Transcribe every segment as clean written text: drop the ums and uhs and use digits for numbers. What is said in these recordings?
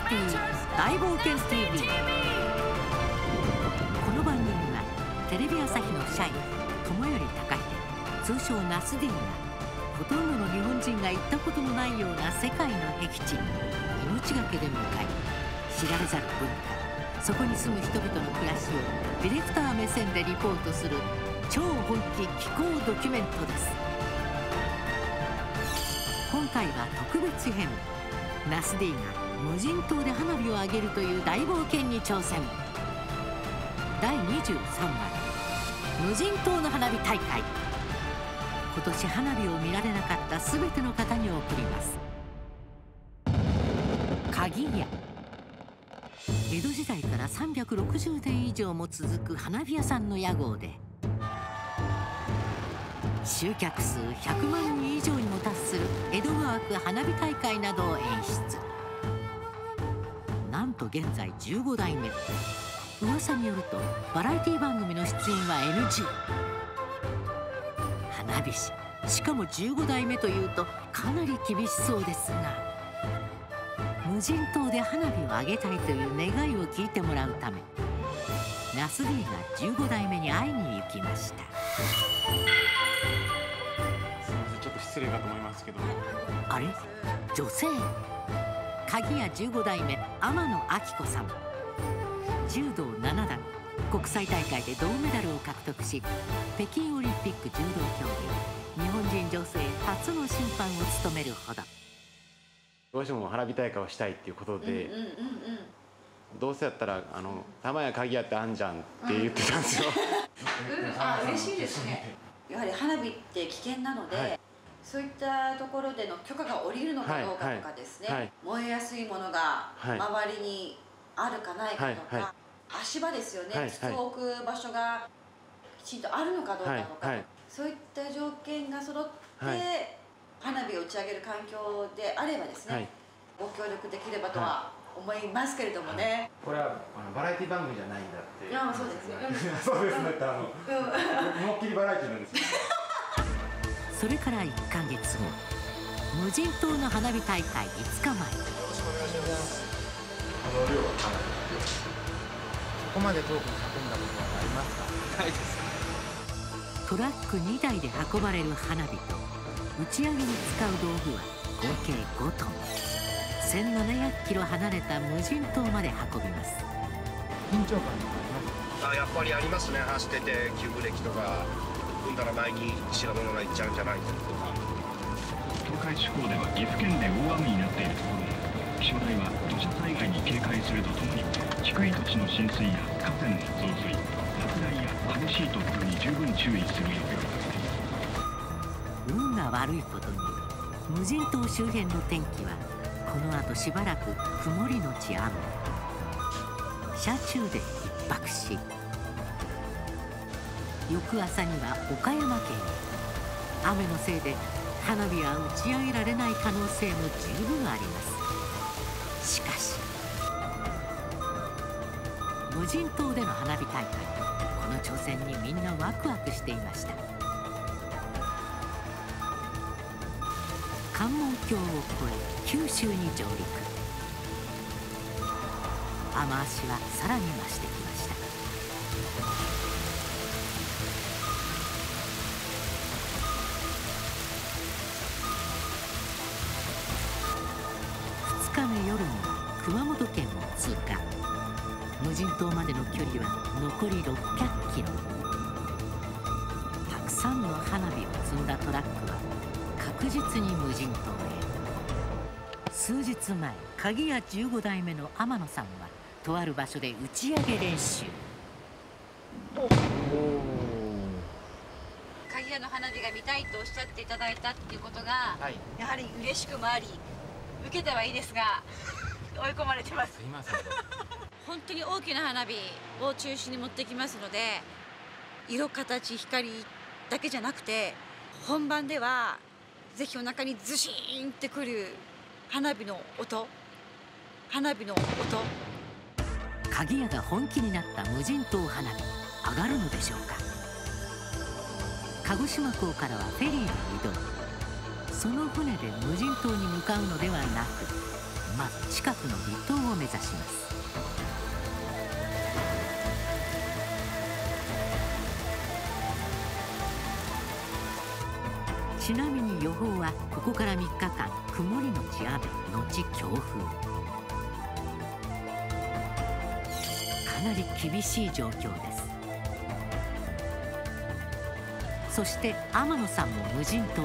ティ大冒険 TV。 この番組はテレビ朝日の社員友頼隆秀、通称ナス D がほとんどの日本人が行ったことのないような世界の僻地に命がけで向かい、知られざる文化、そこに住む人々の暮らしをディレクター目線でリポートする超本気気候ドキュメントです。今回は特別編。ナス D が無人島で花火を上げるという大冒険に挑戦。第23話無人島の花火大会。今年花火を見られなかった全ての方に送ります。鍵屋。江戸時代から360年以上も続く花火屋さんの屋号で、集客数100万人以上にも達する江戸川区花火大会などを演出。なんと現在15代目。噂によるとバラエティ番組の出演は NG。 花火師、しかも15代目というとかなり厳しそうですが、無人島で花火を上げたいという願いを聞いてもらうため、ナス D が15代目に会いに行きました。 ちょっと失礼かと思いますけど。 あれ、女性。鍵屋15代目天野明子さん。柔道7段、国際大会で銅メダルを獲得し、北京オリンピック柔道競技日本人女性初の審判を務めるほど。 どうしても花火大会をしたいっていうことで、どうせやったら玉屋鍵屋ってあんじゃんって言ってたんですよ。 嬉しいですね。やはり花火って危険なので、はい、そういったところでの許可が下りるのかどうかとかですね、はいはい、燃えやすいものが周りにあるかないかとか、足場ですよね、筒を置く場所がきちんとあるのかどうかとか、そういった条件が揃って、花火を打ち上げる環境であればですね、ご協力できればとは思いますけれどもね。 これはバラエティ番組じゃないんだって。 いや、そうですよ。 そうですね。思いっきりバラエティなんですよ。 それから1ヶ月後、無人島の花火大会5日前。よろしくお願いします。 この量はかなりの量です。そこまで遠くに運んだことはありますか？ないです。 トラック2台で運ばれる花火と打ち上げに使う道具は合計5トン。1700キロ離れた無人島まで運びます。 緊張感があります。 やっぱりありますね。走ってて急ブレーキとか踏んだら前に白物がいっちゃうんじゃないかとか。 東海地方では岐阜県で大雨になっているところで、気象台は土砂災害に警戒するとともに、低い土地の浸水や河川の増水、落雷や激しい突風に十分注意するよう呼びかけています。 運が悪いことに無人島周辺の天気はこの後しばらく曇りのち雨。車中で一泊し、翌朝には岡山県へ。雨のせいで花火は打ち上げられない可能性も十分あります。しかし無人島での花火大会、この挑戦にみんなワクワクしていました。関門橋を越え九州に上陸。雨足はさらに増してきました。2日目夜には熊本県を通過。無人島までの距離は残り600キロ。たくさんの花火を積んだトラックは確実に無人島へ。数日前、鍵屋15代目の天野さんはとある場所で打ち上げ練習。 鍵屋の花火が見たいとおっしゃっていただいたっていうことが、やはり嬉しくもあり、受けてはいいですが追い込まれてます。すいません。本当に大きな花火を中心に持ってきますので、色形光だけじゃなくて、本番ではぜひお腹にズシーンってくる花火の音。 鍵屋が本気になった無人島花火、上がるのでしょうか。鹿児島港からはフェリーで移動。その船で無人島に向かうのではなく、 まず近くの離島を目指します。ちなみに予報はここから3日間曇りのち雨のち強風。かなり厳しい状況です。そして天野さんも無人島へ。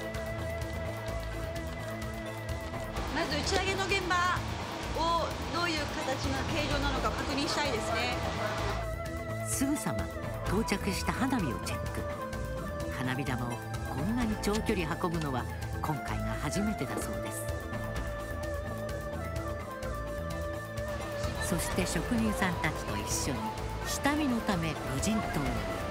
まず打ち上げの現場をどういう形の形状なのか確認したいですね。 すぐさま到着した花火をチェック。花火玉をこんなに長距離運ぶのは今回が初めてだそうです。そして職人さんたちと一緒に下見のため無人島へ。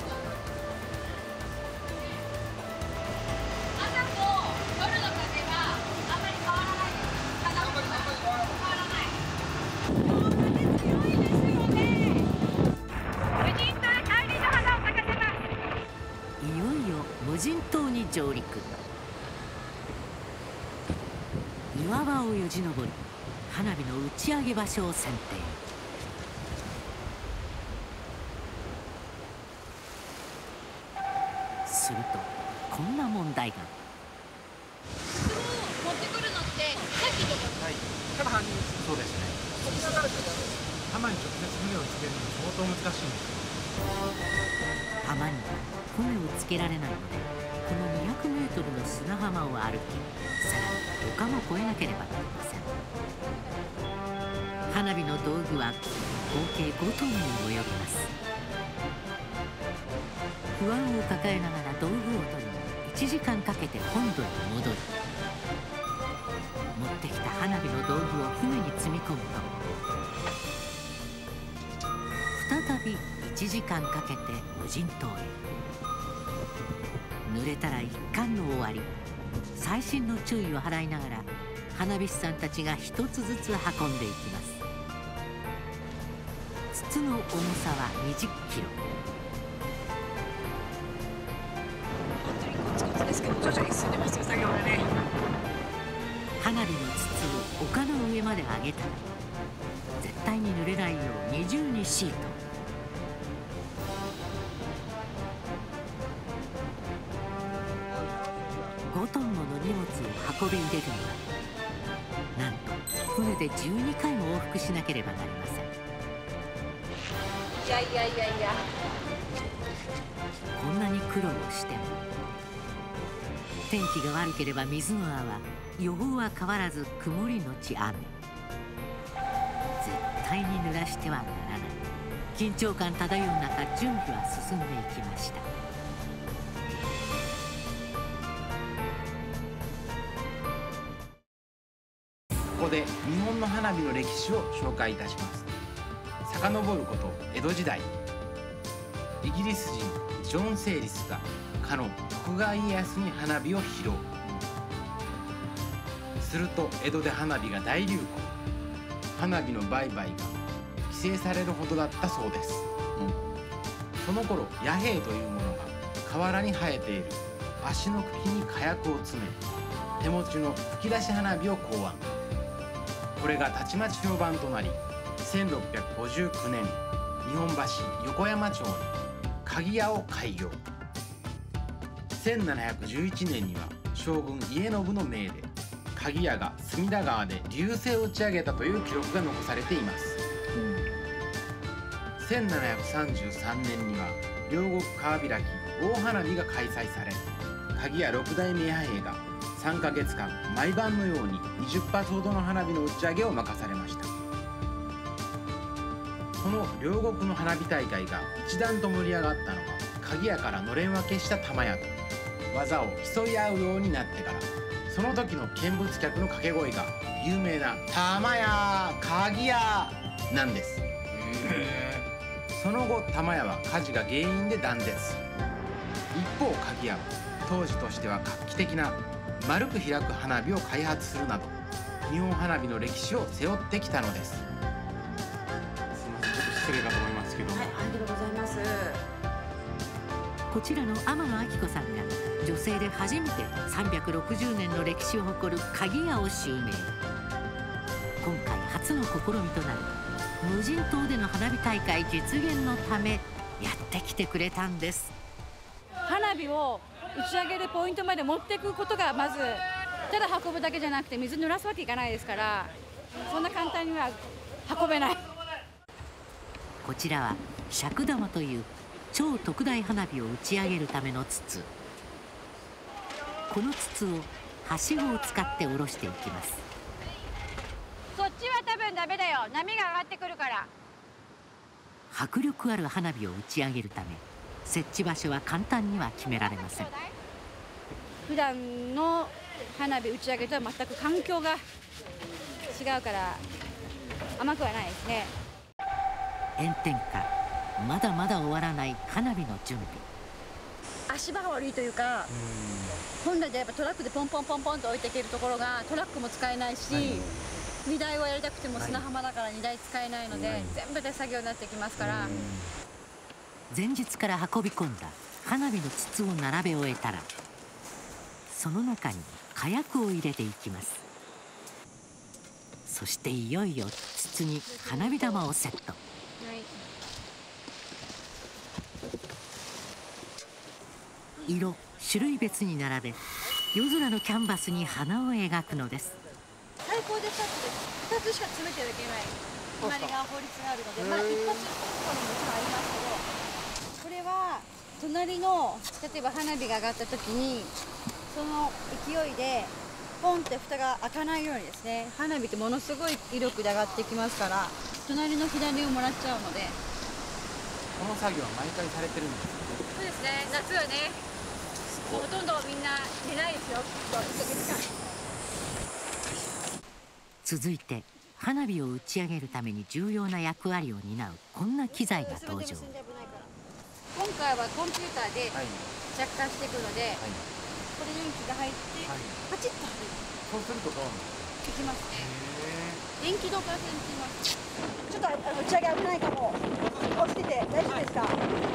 無人島に上陸。岩場をよじ登り花火の打ち上げ場所を選定。するとこんな問題が。 筒を持ってくるのってさっきとか、 はい、ただそうですね。浜に直接船をつけるのは相当難しいんです。 浜には船をつけられないので、この200メートルの砂浜を歩き、さらに丘も越えなければなりません。花火の道具は合計5トンにも及びます。不安を抱えながら道具を取り、1時間かけて本土へ戻り、持ってきた花火の道具を船に積み込むと、再び1時間かけて無人島へ。濡れたら一巻の終わり。細心の注意を払いながら花火師さんたちが一つずつ運んでいきます。筒の重さは20キロ。 本当にコツコツですけど徐々に進んでますよ、作業がね。 花火の筒を丘の上まで上げたら、絶対に濡れないよう二重にシート。5トンもの荷物を運び入れるには、なんと船で12回も往復しなければなりません。 いやいやいやいや、 こんなに苦労をしても、天気が悪ければ水の泡は予報は変わらず曇りのち雨。絶対に濡らしてはならない。緊張感漂う中、準備は進んでいきました。 ここで日本の花火の歴史を紹介いたします。遡ること江戸時代、イギリス人ジョン・セーリスがかの徳川家康に花火を披露。すると江戸で花火が大流行。花火の売買が規制されるほどだったそうです。その頃野兵というものが河原に生えている足の茎に火薬を詰め、手持ちの吹き出し花火を考案。これがたちまち評判となり、1659年日本橋横山町に鍵屋を開業。1711年には将軍家信の命で鍵屋が隅田川で流星を打ち上げたという記録が残されています。1733年には両国川開き大花火が開催され、鍵屋6代目弥平が3ヶ月間毎晩のように20発ほどの花火の打ち上げを任されました。この両国の花火大会が一段と盛り上がったのは、鍵屋からのれん分けした玉屋と技を競い合うようになってから。その時の見物客の掛け声が有名な玉屋鍵屋なんです。その後玉屋は火事が原因で断絶。一方鍵屋は当時としては画期的な丸く開く花火を開発するなど、日本花火の歴史を背負ってきたのです。 すみません、ちょっと失礼かと思いますけど、 はい、ありがとうございます。 こちらの天野明子さんが女性で初めて360年の歴史を誇る鍵屋を襲名。 初の試みとなる無人島での花火大会実現のためやってきてくれたんです。 花火を打ち上げるポイントまで持っていくことがまず、ただ運ぶだけじゃなくて水濡らすわけいかないですから、そんな簡単には運べない。 こちらは尺玉という超特大花火を打ち上げるための筒。この筒をはしごを使って下ろしていきます。 そっちは多分ダメだよ、波が上がってくるから。 迫力ある花火を打ち上げるため設置場所は簡単には決められません。 普段の花火打ち上げとは全く環境が違うから甘くはないですね。 炎天下、まだまだ終わらない花火の準備。 足場が悪いというか、本来でやっぱトラックでポンポンポンポンと置いていけるところがトラックも使えないし、荷台をやりたくても砂浜だから荷台使えないので、全部で作業になってきますから。 前日から運び込んだ花火の筒を並べ終えたら、その中に火薬を入れていきます。そしていよいよ筒に花火玉をセット。色、種類別に並べ、夜空のキャンバスに花を描くのです。 最高で2つしか詰めてはいけない決まりが法律があるので、まだ一発とかももちろんありますけど、これは隣の例えば花火が上がった時にその勢いでポンって蓋が開かないようにですね、花火ってものすごい威力で上がってきますから、隣の左をもらっちゃうので。 この作業は毎回されてるんですか？ そうですね、夏はね、ほとんどみんな寝ないですよ。 続いて花火を打ち上げるために重要な役割を担うこんな機材が登場。 今回はコンピューターで着火していくので、これ電気が入ってパチッと入る。 そうするとどうなる？ いきますね。電気導火線って言います。ちょっと打ち上げ危ないかも。落ちてて大丈夫ですか？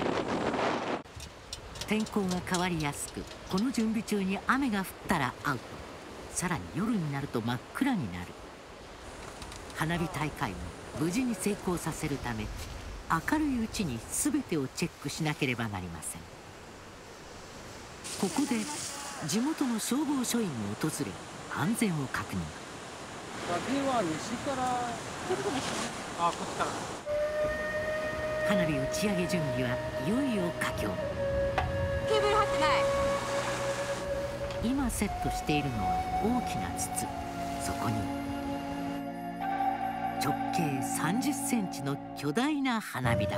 天候が変わりやすく、この準備中に雨が降ったらアウト。さらに夜になると真っ暗になる。花火大会を無事に成功させるため、明るいうちに全てをチェックしなければなりません。ここで地元の消防署員も訪れ安全を確認。 風は西から。あ、こっちから。 花火打ち上げ準備はいよいよ佳境。 ケーブル張ってない。 今セットしているのは大きな筒。そこに直径30センチの巨大な花火玉。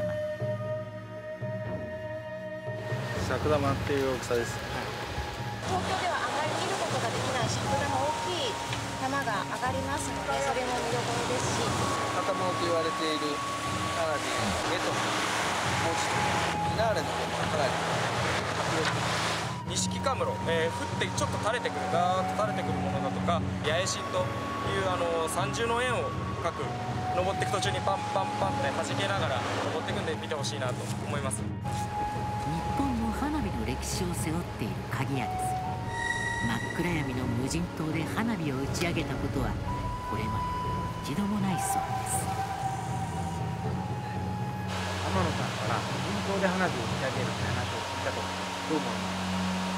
尺玉っていう大きさです。 東京ではあまり見ることができない尺玉、大きい玉が上がりますので、それも見どころですし、 頭と言われている花火絵と文字とフィナーレの方もかなり錦カムロ、降ってちょっと垂れてくる、ガーッと垂れてくるものだとか、八重心という三重の円を描く、登っていく途中にパンパンパンって弾けながら登っていくんで見てほしいなと思います。 日本の花火の歴史を背負っている鍵屋です。真っ暗闇の無人島で花火を打ち上げたことはこれまで一度もないそうです。 天野さんから無人島で花火を打ち上げるって話を聞いたとどう思いますか？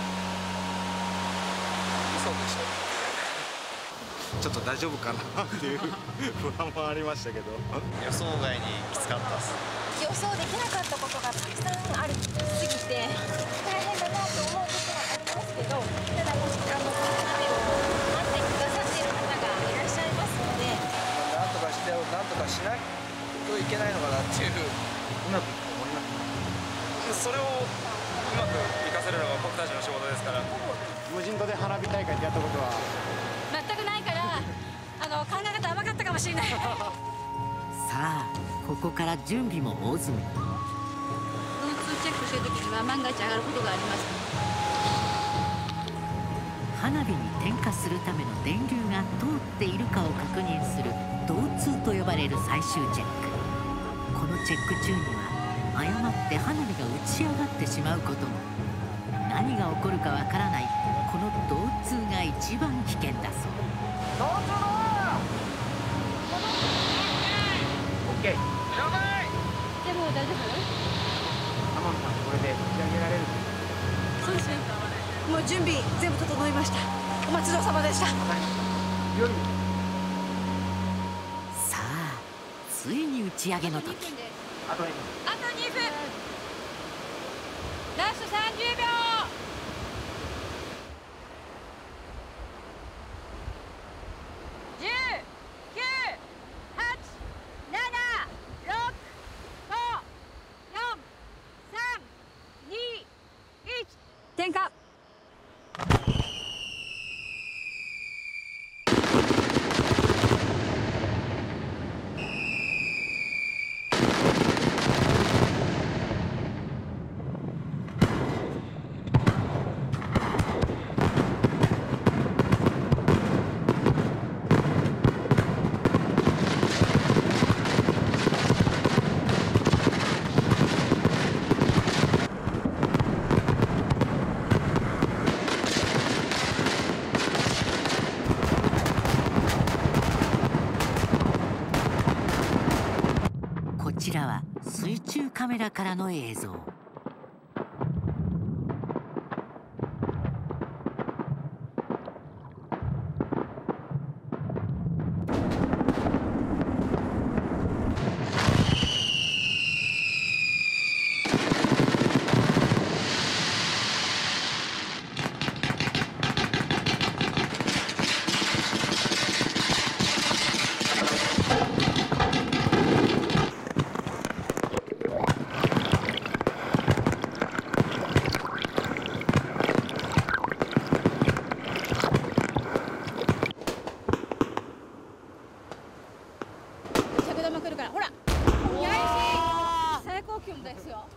嘘でしょ。 ちょっと大丈夫かなっていう不安もありましたけど、予想外にきつかったです。 予想できなかったことがたくさんありすぎて大変だなと思うことはありますけど、ただ花火を待ってくださっている方がいらっしゃいますので、 なんとかしてなんとかしないといけないのかなっていう。 うまくいくと思いますそれをうまく活かせるのが僕たちの仕事ですから。 無人島で花火大会ってやったことは全くないから、考え方甘かったかもしれない。 さあここから準備も大詰め。 交通チェックしてる時には万が一上がることがあります。 花火に点火するための電流が通っているかを確認する導通と呼ばれる最終チェック。このチェック中には誤って花火が打ち上がってしまうことも。何が起こるかわからないこの導通が一番危険だそう。 もう大丈夫？ 天野さんこれで打ち上げられる？ そうですね。もう準備全部整いました。お待ちどうさまでした。 さあついに打ち上げの時。 あと2分。ラスト30秒。点火。 こちらは水中カメラからの映像。 着弾来るからほら。最高気温ですよ。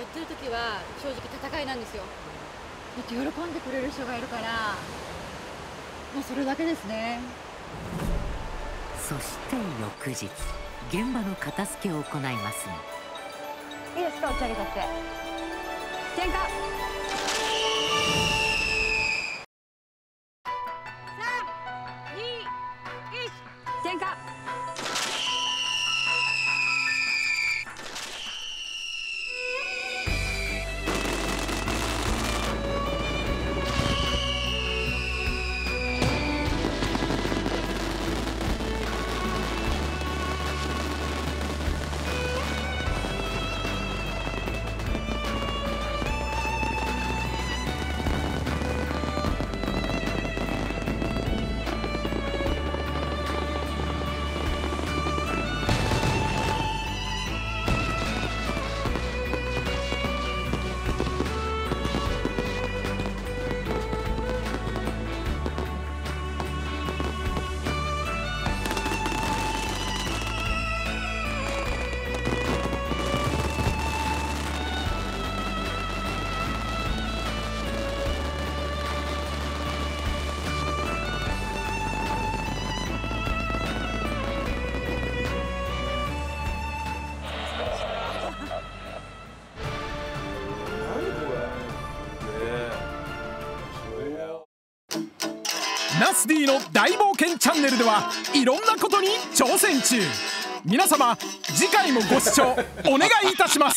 ってる時は正直戦いなんですよ。だって喜んでくれる人がいるから、もうそれだけですね。 そして翌日、現場の片付けを行いますが、 いいですか、打ち上げちゃって。点火。3、2、1、点火。 ナス D の大冒険チャンネルではいろんなことに挑戦中。皆様次回もご視聴お願いいたします。